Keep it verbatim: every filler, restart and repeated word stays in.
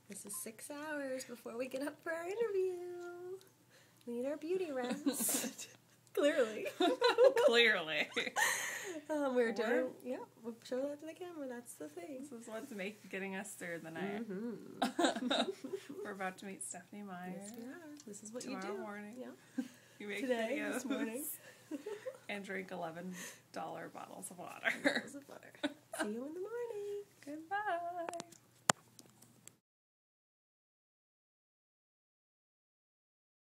This is six hours before we get up for our interview. We need our beauty rest. Clearly. Clearly. Um, we're doing, yeah, we'll show that to the camera. That's the thing. This is what's make, getting us through the night. Mm-hmm. We're about to meet Stephenie Meyer. Yes, we are. This is what tomorrow you do. morning. Yeah. You make Today, videos this morning. and drink eleven dollar bottles of water. Bottles of water. See you in the morning. Goodbye.